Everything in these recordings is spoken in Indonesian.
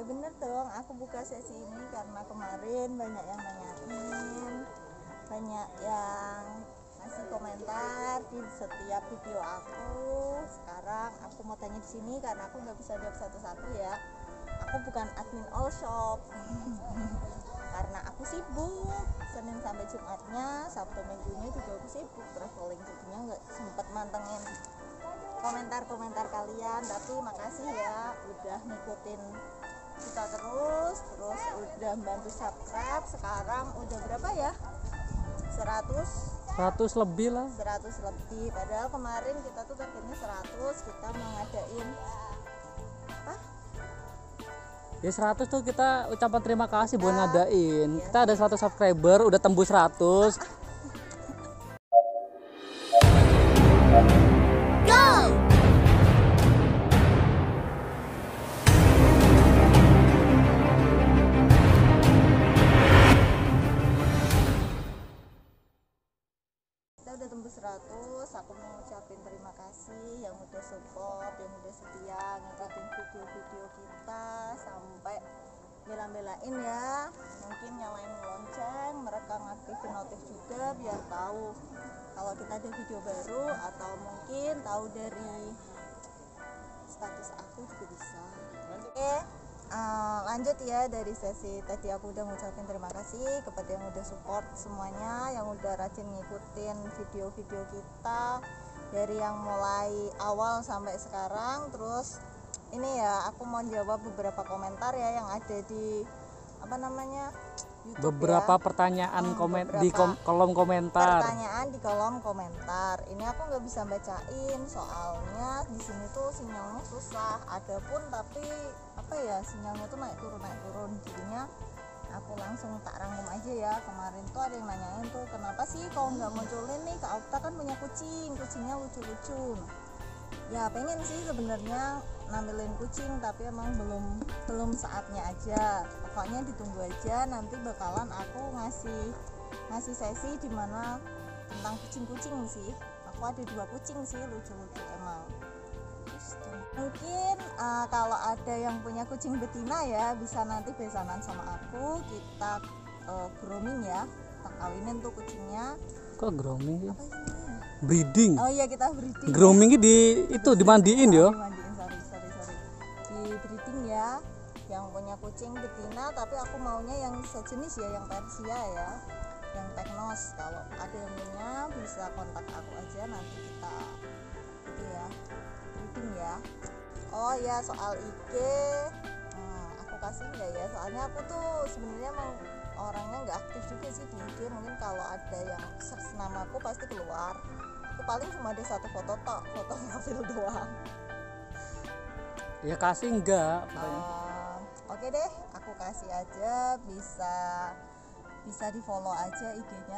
Ya bener dong, aku buka sesi ini karena kemarin banyak yang nanyain, banyak yang ngasih komentar di setiap video aku. Sekarang aku mau tanya di sini karena aku nggak bisa jawab satu-satu ya. Aku bukan admin all shop karena aku sibuk. Senin sampai Jumatnya, Sabtu Minggunya juga aku sibuk traveling, jadinya nggak sempet mantengin komentar-komentar kalian. Tapi makasih ya udah ngikutin kita terus udah bantu subscribe. Sekarang udah berapa ya? 100 lebih lah. 100 lebih. Padahal kemarin kita tuh targetnya 100. Kita mau ngadain apa? Ya 100 tuh kita ucapan terima kasih buat ngadain. Yes. Kita ada 100 subscriber, udah tembus 100. Udah tembus 100. Aku mau ngucapin terima kasih yang udah support, yang udah setia ngikutin video-video kita sampai bela-belain ya. Mungkin nyalain lonceng, mereka ngaktifin notif juga biar tahu kalau kita ada video baru, atau mungkin tahu dari status aku juga bisa. Oke. Lanjut ya, dari sesi tadi aku udah ngucapin terima kasih kepada yang udah support semuanya, yang udah rajin ngikutin video-video kita dari yang mulai awal sampai sekarang. Terus ini ya, aku mau jawab beberapa komentar ya yang ada di apa namanya YouTube Beberapa ya. pertanyaan di kolom komentar. Pertanyaan di kolom komentar. Ini aku nggak bisa bacain soalnya di sini tuh sinyalnya susah. Adapun tapi apa ya, sinyalnya tuh naik turun. Jadinya aku langsung tak rangkum aja ya. Kemarin tuh ada yang nanyain tuh, kenapa sih kalau nggak munculin nih, Kak Okta kan punya kucingnya lucu-lucu. Ya pengen sih sebenarnya nampilin kucing, tapi emang belum saatnya aja. Pokoknya ditunggu aja, nanti bakalan aku ngasih sesi dimana tentang kucing sih. Aku ada 2 kucing sih, lucu-lucu emang. Mungkin kalau ada yang punya kucing betina ya, bisa nanti besanan sama aku, kita grooming ya, kita kawinin tuh kucingnya. Kok grooming sih? Apa sih? Breeding. Oh iya, kita breeding. Grooming dimandiin yo. Dimandiin, sorry. Di breeding ya, yang punya kucing betina, tapi aku maunya yang sejenis ya, yang Persia ya, yang Teknos. Kalau ada yang punya bisa kontak aku aja, nanti kita itu ya, breeding ya. Oh ya, soal IG aku kasih nggak ya, soalnya aku tuh sebenarnya emang orangnya nggak aktif juga sih di IG. Mungkin kalau ada yang search namaku pasti keluar. Aku paling cuma ada 1 foto profil doang. Ya kasih enggak. Oke deh, aku kasih aja, bisa di follow aja IG-nya.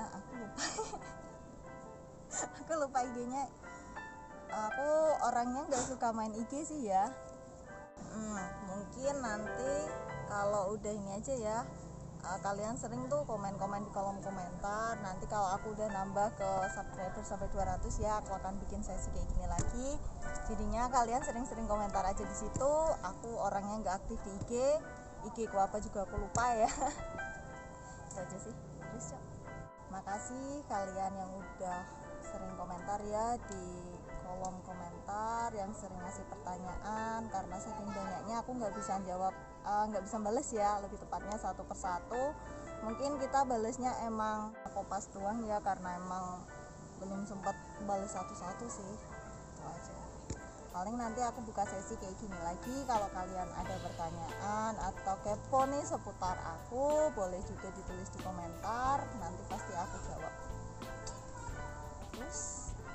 Aku lupa IG-nya. Aku orangnya nggak suka main IG sih ya. Mungkin nanti kalau udah ini aja ya, kalian sering tuh komen-komen di kolom komentar. Nanti kalau aku udah nambah ke subscriber sampai 200 ya, aku akan bikin sesi kayak gini lagi. Jadinya kalian sering-sering komentar aja di situ. Aku orangnya nggak aktif di IG ku apa juga aku lupa ya. Itu aja sih. Terus makasih kalian yang udah sering komentar ya di kolom komentar, yang sering ngasih pertanyaan. Karena saking banyaknya aku nggak bisa jawab, nggak bisa bales ya, lebih tepatnya satu persatu. Mungkin kita balesnya emang kopas doang ya, karena emang belum sempat bales satu-satu sih. Itu aja. Paling nanti aku buka sesi kayak gini lagi. Kalau kalian ada pertanyaan atau kepo nih seputar aku, boleh juga ditulis di komentar, nanti pasti aku jawab. Terus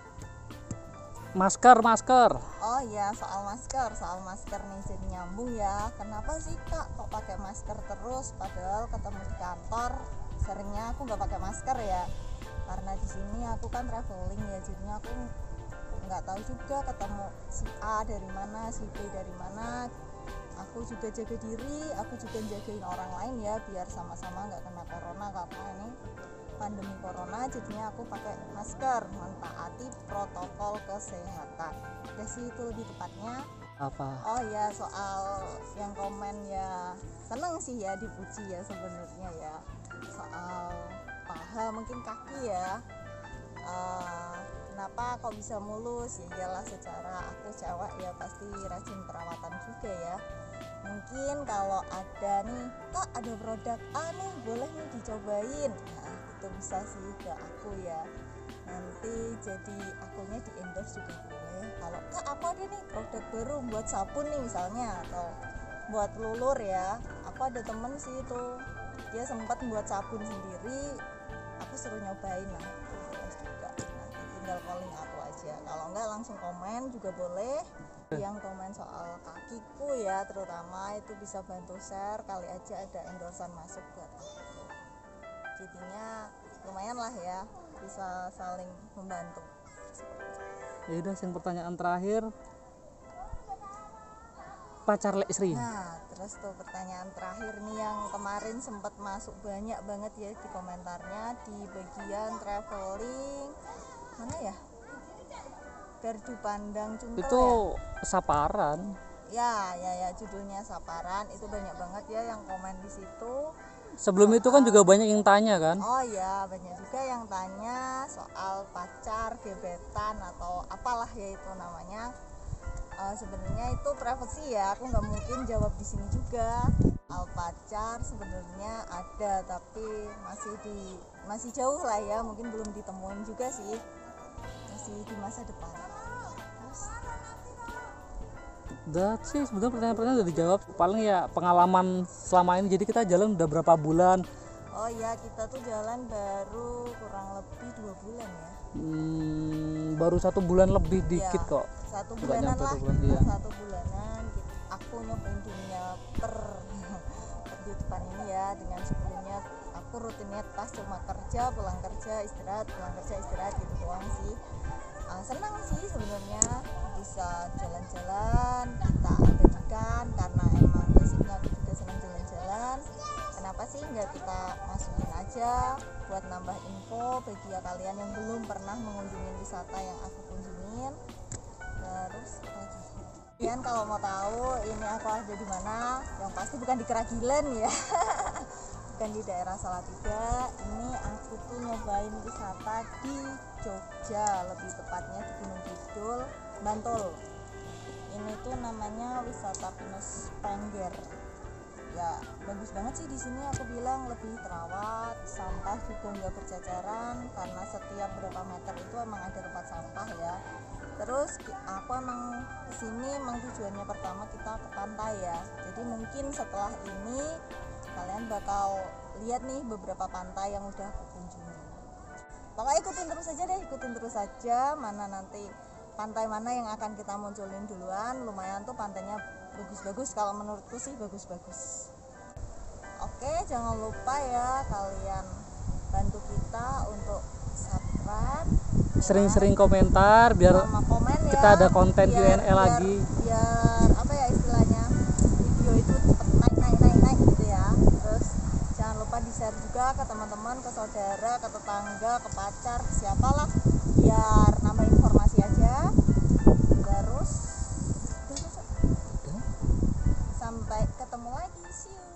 masker. Oh iya, soal masker nih, jadi nyambung ya. Kenapa sih Kak kok pakai masker terus, padahal ketemu di kantor seringnya aku nggak pakai masker ya? Karena di sini aku kan traveling ya, jadinya aku nggak tahu juga ketemu si A dari mana, si B dari mana. Aku juga jaga diri, aku juga jagain orang lain ya, biar sama-sama nggak kena corona, karena ini pandemi corona. Jadinya aku pakai masker, mentaati protokol kesehatan. Ya sih, itu lebih tepatnya. Apa? Oh ya, soal yang komen ya, seneng sih ya dipuji ya sebenarnya ya, soal paha mungkin kaki ya. Kenapa kok bisa mulus? Ya iyalah, secara aku cewek ya pasti rajin perawatan juga ya. Mungkin kalau ada nih, kak ada produk A nih, boleh nih dicobain. Nah itu bisa sih ke aku ya, nanti jadi akunya di endorse juga boleh. Kalau kak aku ada nih produk baru buat sabun nih misalnya, atau buat lulur ya, aku ada temen sih itu dia sempat buat sabun sendiri, aku suruh nyobain. Nah itu terus juga nanti tinggal calling aku aja, kalau enggak langsung komen juga boleh. Yang komen soal kakiku ya terutama itu bisa bantu share, kali aja ada endorsean masuk buat aku, jadinya lumayan lah ya, bisa saling membantu. Ya udah, yang pertanyaan terakhir, pacar Lek Sri. Nah terus tuh pertanyaan terakhir nih yang kemarin sempat masuk banyak banget ya di komentarnya, di bagian traveling mana ya, Gardu Pandang Cuntel Itu ya. saparan. Ya judulnya Saparan, itu banyak banget ya yang komen di situ. Sebelum itu kan juga banyak yang tanya kan. Oh ya, banyak juga yang tanya soal pacar, gebetan atau apalah ya itu namanya. Sebenarnya itu privacy ya, aku nggak mungkin jawab di sini juga. Soal pacar sebenarnya ada, tapi masih jauh lah ya, mungkin belum ditemuin juga sih, masih di masa depan. Terus Udah sih sebenarnya pertanyaan-pertanyaan udah dijawab. Paling ya pengalaman selama ini. Jadi kita jalan udah berapa bulan? oh ya, kita tuh jalan baru kurang lebih 2 bulan ya. Baru 1 bulan lebih dikit Ya, kok. 1 Nggak bulanan nyampe lah, 2 bulan, kita iya. 1 bulanan gitu. Aku nyobain dunia kehidupan ini ya, dengan sebelumnya aku rutinitas cuma kerja, pulang kerja, istirahat, pulang kerja, istirahat gitu doang sih. Senang sih sebenarnya bisa jalan-jalan, kita abadikan karena emang basicnya aku juga senang jalan-jalan. Kenapa sih nggak kita masukin aja buat nambah info bagi ya kalian yang belum pernah mengunjungi wisata yang aku kunjungin. Terus kalian kalau mau tahu ini aku ada di mana, yang pasti bukan di Keragilan ya. Bukan di daerah Salatiga. Ini aku tuh nyobain wisata di Jogja, lebih tepatnya di Gunung Kidul, Bantul. Ini tuh namanya wisata Pinus Pengger. Ya bagus banget sih di sini, aku bilang lebih terawat, sampah juga nggak berceceran karena setiap berapa meter itu emang ada tempat sampah ya. Terus aku emang kesini emang tujuannya pertama kita ke pantai ya, jadi mungkin setelah ini kalian bakal lihat nih beberapa pantai yang udah aku kunjungi. Pokoknya ikutin terus aja mana nanti pantai mana yang akan kita munculin duluan. Lumayan tuh pantainya bagus-bagus, kalau menurutku sih bagus-bagus. Oke, jangan lupa ya kalian bantu kita untuk subscribe, Sering-sering komentar biar sama komen ya, kita ada konten Q&A lagi. biar apa ya istilahnya, video itu cepet naik gitu ya. Terus jangan lupa di share juga ke teman-teman, ke saudara, ke tetangga, ke pacar, ke siapalah, biar nambah informasi aja. Terus sampai ketemu lagi, see you.